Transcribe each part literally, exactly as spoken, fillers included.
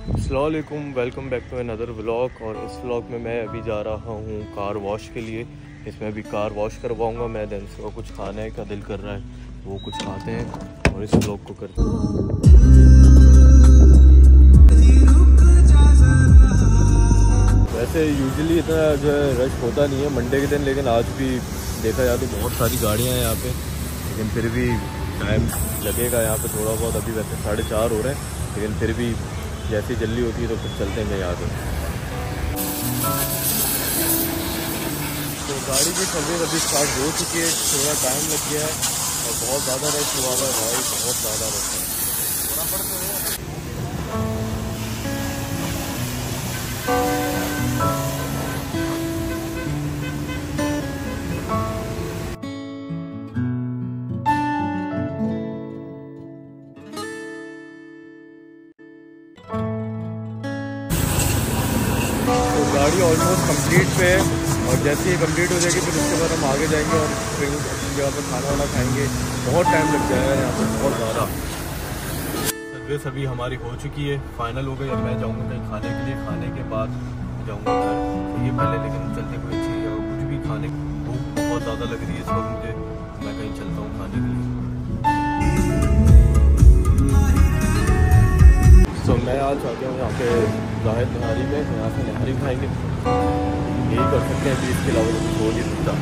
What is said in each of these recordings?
अस्सलाम वालेकुम, welcome back to another vlog. और इस व्लॉग में मैं अभी जा रहा हूँ कार वॉश के लिए। इसमें अभी कार वॉश करवाऊँगा मैं। देन से कुछ खाने का दिल कर रहा है, वो कुछ खाते हैं और इस व्लॉग को करते हैं। वैसे यूजुअली इतना जो है रश होता नहीं है मंडे के दिन, लेकिन आज भी देखा जाए तो बहुत सारी गाड़ियाँ हैं यहाँ पे। लेकिन फिर भी टाइम लगेगा यहाँ पे थोड़ा बहुत। अभी वैसे साढ़े चार हो रहे हैं, लेकिन फिर भी जैसी जल्दी होती है तो फिर चलते हैं यहाँ पे। तो गाड़ी की सर्विस अभी स्टार्ट हो चुकी है, थोड़ा टाइम लग गया है और बहुत ज़्यादा रश हुआ है भाई, बहुत ज़्यादा रश है। गाड़ी ऑलमोस्ट कंप्लीट पे है और जैसे ही कंप्लीट हो जाएगी फिर उसके बाद हम आगे जाएंगे और कहीं अपनी जगह पर खाना वाना खाएंगे। बहुत टाइम लग जाएगा यहाँ पर, बहुत ज़्यादा। सर्विस अभी हमारी हो चुकी है, फाइनल हो गई। अब मैं जाऊँगा कहीं खाने के लिए, खाने के बाद जाऊँगा घर। तो ये पहले लेकिन चलते कोई अच्छी जगह, कुछ भी खाने की भूख बहुत ज़्यादा लग रही है इस वक्त मुझे। मैं कहीं चलता हूँ खाने के लिए। तो मैं आज चाहता हूँ यहाँ पे जाहिद नहारी में, यहाँ से नहारी खाएंगे, यही कर सकते हैं। अभी इसके अलावा कुछ हो नहीं सकता।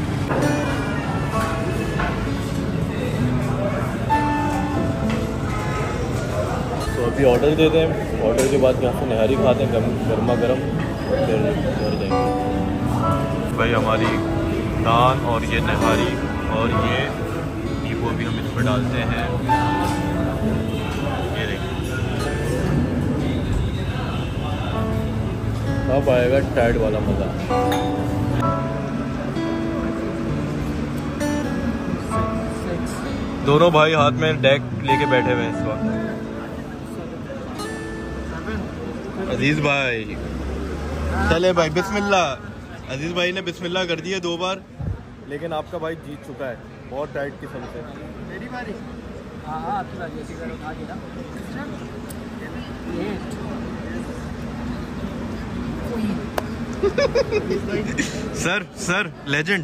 तो अभी ऑर्डर देते हैं, ऑर्डर के बाद यहाँ से नहारी खाते हैं गर्म गर्मा गर्म, फिर घर जाएंगे। भाई हमारी नान और ये नहारी और ये नींबू अभी हम इसमें डालते हैं। ये देखिए अब आएगा टाइट वाला मज़ा। दोनों भाई हाथ में डेक लेके बैठे हुए हैं इस वक्त। अजीज भाई चले भाई बिस्मिल्लाह। अजीज भाई ने बिस्मिल्लाह कर दिया दो बार, लेकिन आपका भाई जीत चुका है बहुत टाइट किस्म से। मेरी बारी? हाँ हाँ आपकी बारी। ऐसी करो खा के ना। Sir sir legend.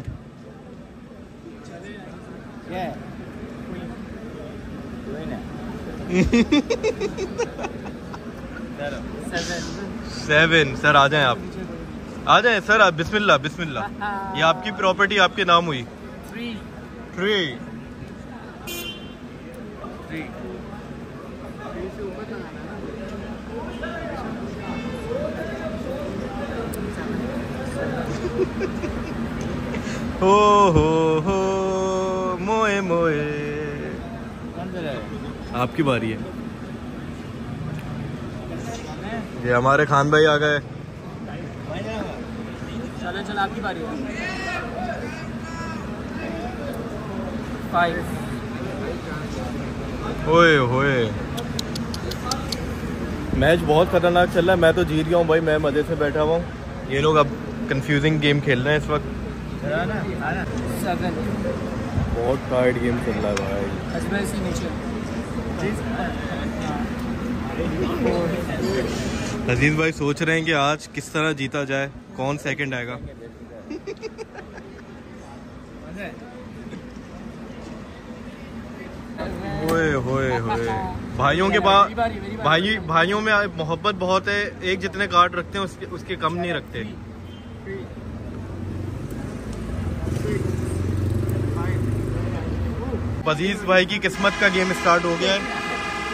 Seven sir आ जाएं, आप आ जाएं सर। आप बिस्मिल्लाह बिस्मिल्लाह। ये आपकी प्रॉपर्टी आपके नाम हुई। थ्री थ्री थ्री हो हो हो मोए मोए। आपकी बारी है। ये हमारे खान भाई आ गए। चलो चलो आपकी बारी है। फाइव। ओए होए मैच बहुत खतरनाक चल रहा है। मैं तो जीत गया हूँ भाई, मैं मजे से बैठा हुआ हूँ। ये लोग अब कंफ्यूजिंग गेम खेल रहे हैं इस वक्त। बहुत टाइट गेम चल रहा है भाई। अजीज भाई सोच रहे हैं कि आज किस तरह जीता जाए, कौन सेकंड आएगा। होए होए होए भाइयों के बाद भाई भाइयों में मोहब्बत बहुत है। एक जितने कार्ड रखते हैं उसके उसके कम नहीं रखते। अजीज भाई की किस्मत का गेम स्टार्ट हो गया है।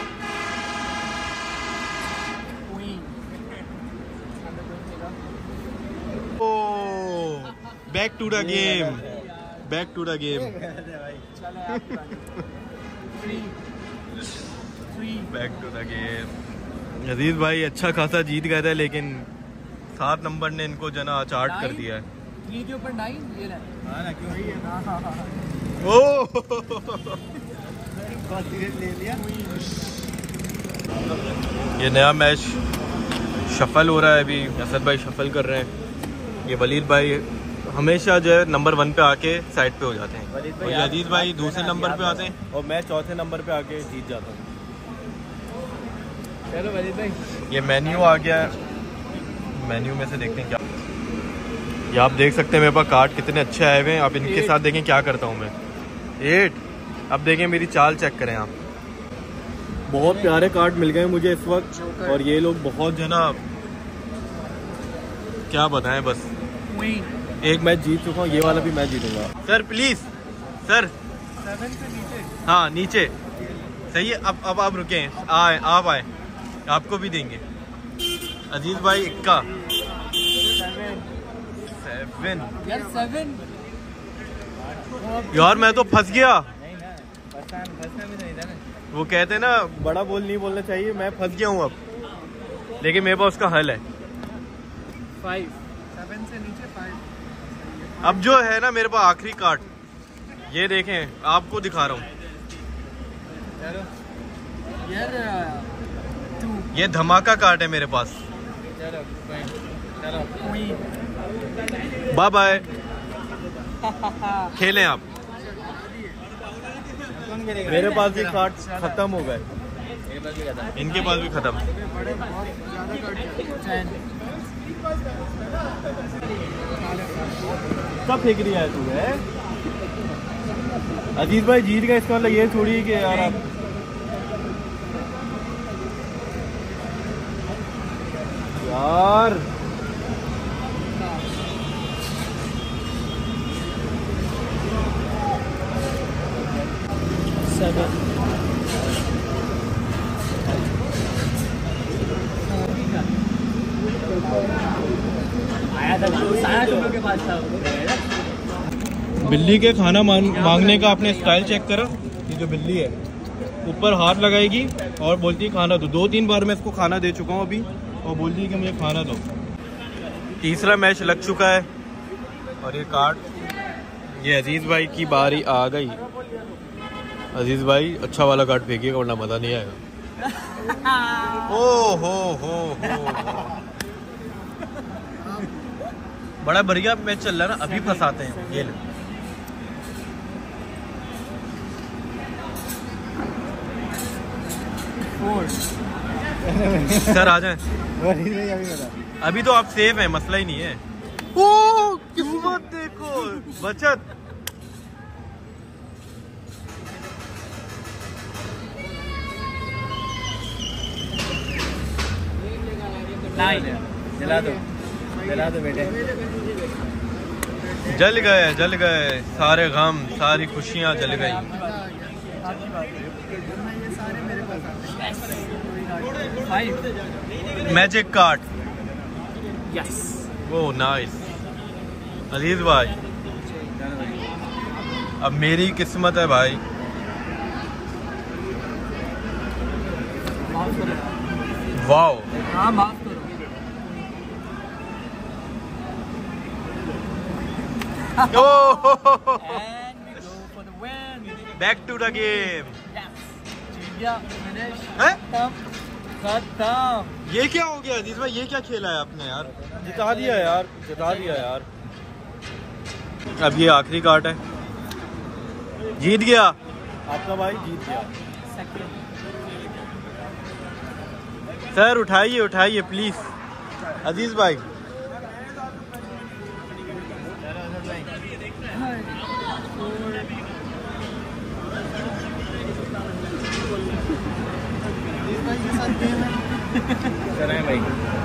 Back to the game, back to the game, back to the game. Aziz भाई अच्छा खासा जीत गए थे, लेकिन सात नंबर ने इनको जना चार्ट कर दिया है। थ्री के ऊपर नाइन ये ना क्यों ले लिया। ये नया मैच शफल हो रहा है अभी। असद भाई शफल कर रहे हैं। ये वलीद भाई हमेशा जो है नंबर वन पे आके साइड पे हो जाते हैं, और अजीज भाई दूसरे नंबर पे आते हैं और मैं चौथे नंबर पे आके जीत जाता हूँ। चलो वलीद भाई, ये मेन्यू आ गया है, मेन्यू में से देखते हैं क्या। ये आप देख सकते हैं मेरे पास कार्ड कितने अच्छे आए हुए हैं। आप इनके साथ देखें क्या करता हूँ मैं। एट। अब देखें मेरी चाल चेक करें आप। बहुत प्यारे कार्ड मिल गए मुझे इस वक्त, और ये लोग बहुत जो है ना क्या बताएं, बस एक मैच जीत चुका हूँ, ये वाला भी मैच जीतूंगा। सर प्लीज सर, सेवन से नीचे। हाँ नीचे सही है। अब अब आप रुके, आए आप आए, आपको भी देंगे। अजीज भाई इक्का सेवन। यार सेवन यार मैं तो फंस गया। नहीं ना, फंसना फंसना भी नहीं था ना। वो कहते हैं ना बड़ा बोल नहीं बोलना चाहिए, मैं फंस गया हूँ अब, लेकिन मेरे पास उसका हल है। फाइव, सेवन से नीचे फाइव। अब जो है ना मेरे पास आखिरी कार्ड, ये देखें आपको दिखा रहा हूँ। यार टू। ये धमाका कार्ड है मेरे पास। चलो चलो बाय बाय, खेलें आप। मेरे पास भी कार्ड खत्म हो गए, इनके पास भी खत्म। कब फेंक रही है तू है? अजीज भाई जीत गए, इसका मतलब ये थोड़ी कि यार आप यार सेवन। आया था सारा तुम के पास था। बिल्ली के खाना मांगने का आपने स्टाइल चेक करा। ये जो बिल्ली है ऊपर हाथ लगाएगी और बोलती है खाना दो। दो तीन बार मैं इसको खाना दे चुका हूँ अभी, और बोलती है कि मुझे खाना दो। तीसरा मैच लग चुका है, और ये कार्ड ये अजीज भाई की बारी आ गई। अजीज भाई अच्छा वाला कार्ड फेंकिएगा वरना मजा नहीं आएगा। ओ हो हो हो बड़ा बढ़िया मैच चल रहा है ना, अभी फंसाते हैं। ये ले सर आ जाए। अभी तो आप सेफ हैं, मसला ही नहीं है। ओ किस्मत देखो, बचत। जला दो जला दो बेटे। जल गए जल गए सारे गम, सारी खुशियां जल गई। Magic card, yes. वो नाइस। अजीज भाई अब मेरी किस्मत है भाई। वाओ, हाँ माफ करो। Back to the game. खत्म। ये क्या हो गया अजीज भाई, ये क्या खेला है आपने यार? जिता दिया यार, जिता दिया यार। अब ये आखिरी कार्ड है, जीत गया आपका भाई, जीत गया। सर उठाइए उठाइए प्लीज अजीज भाई। भाई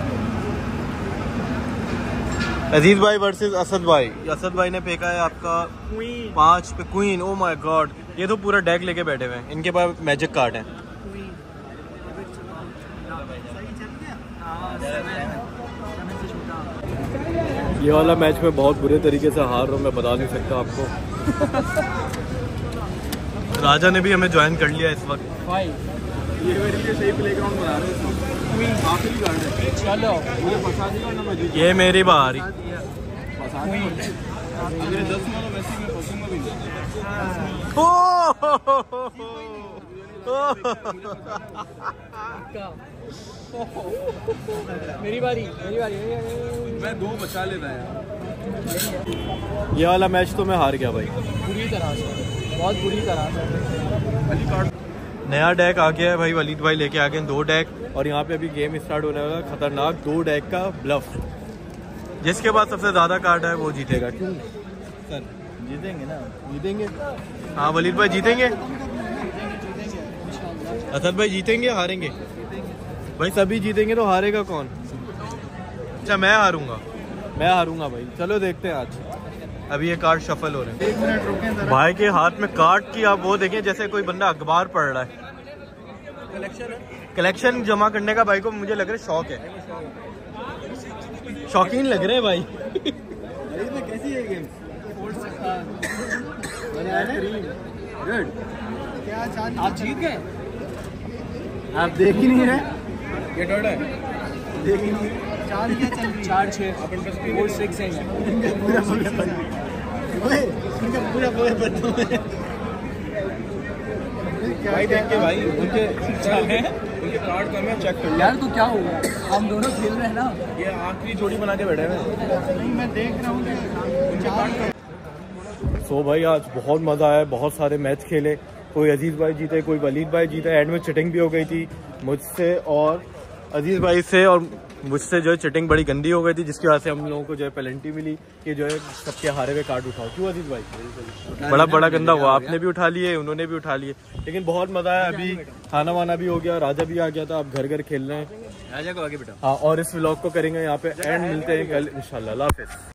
अजीज भाई वर्सेस असद भाई। असद भाई ने फेंका है आपका पांच पे क्वीन। ओ माय गॉड, ये तो पूरा डेक लेके बैठे हुए हैं। इनके पास मैजिक कार्ड है। ये वाला मैच में बहुत बुरे तरीके से हार रहा हूँ, मैं बता नहीं सकता आपको। राजा ने भी हमें ज्वाइन कर लिया इस वक्त। ये मेरे लिए सही प्लेग्राउंड बना रहे हैं। आखिरी कार्ड है, चलो मुझे फंसा दिया ना मैं जीत। ये मेरी बारी। अगर दस मारो वैसे मैं फंसूंगा भी नहीं। मेरी बारी मेरी बारी मैं दो बचा लेता यार। ये वाला मैच तो मैं हार गया भाई, बुरी तरह से, बहुत बुरी तरह से। नया डेक आ गया है भाई, वलीद भाई लेके आ गए दो डेक। और यहाँ पे अभी गेम स्टार्ट होने वाला है, खतरनाक दो डेक का ब्लफ। जिसके पास सबसे ज़्यादा कार्ड है वो जीतेगा। क्यों सर जीतेंगे ना? जीतेंगे। हाँ वलीद भाई जीतेंगे, असद भाई जीतेंगे, हारेंगे? भाई सभी जीतेंगे तो हारेगा कौन? अच्छा मैं हारूंगा, मैं हारूंगा भाई। चलो देखते हैं आज। अभी ये कार्ड शफल हो रहे हैं। एक मिनट रुकें। भाई के हाथ में कार्ड की आप वो देखें जैसे कोई बंदा अखबार पढ़ रहा है। कलेक्शन है, कलेक्शन जमा करने का भाई को मुझे लग रहा है शौक है, शौकीन लग रहे हैं भाई। में कैसी है गेम? गुड। क्या चार्ज? आप ठीक है? आप देख ही नहीं रहे? ये डोड है, देख ही नहीं। चार्ज क्या चल रही है? चार छः अपन बस फोर सिक्स है। पूरा पूरा पूरा भाई देख के भाई उनके उनके कार्ड कम है, चेक कर यार। तो क्या होगा, हम दोनों खेल रहे हैं ना, ये आखिरी जोड़ी बना के बैठे हैं। नहीं मैं देख रहा हूँ। सो भाई आज बहुत मज़ा आया, बहुत सारे मैच खेले। कोई अजीज़ भाई जीते, कोई वलीद भाई जीते। एंड में चिटिंग भी हो गई थी मुझसे और अजीज़ भाई से, और मुझसे जो है चिटिंग बड़ी गंदी हो गई थी, जिसकी वजह से हम लोगों को जो है पेनल्टी मिली कि जो है सबके हारे हुए कार्ड उठाओ। क्यों अजीज़ भाई? बड़ा बड़ा गंदा हुआ, आपने भी उठा लिए, उन्होंने भी उठा लिए, लेकिन बहुत मज़ा आया। अभी खाना वाना भी हो गया, राजा भी आ गया था, अब घर घर खेल रहे हैं। राजा को आगे बेटा। हाँ, और इस व्लॉग को करेंगे यहाँ पे एंड। मिलते हैं कल इंशाल्लाह। अल्लाह हाफ़िज़।